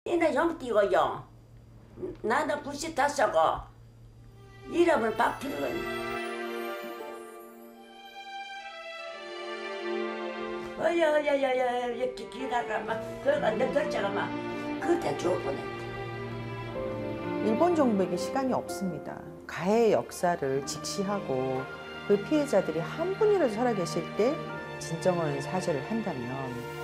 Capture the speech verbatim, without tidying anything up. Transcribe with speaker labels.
Speaker 1: 이나 형 띄고요. 나는 구십다섯고 이름을 박필근. 어여여여여 이렇게 기다가 막 그가 내 글자가 막 그때 죽을 뻔했다.
Speaker 2: 일본 정부에게 시간이 없습니다. 가해의 역사를 직시하고 그 피해자들이 한 분이라도 살아계실 때 진정한 사죄를 한다면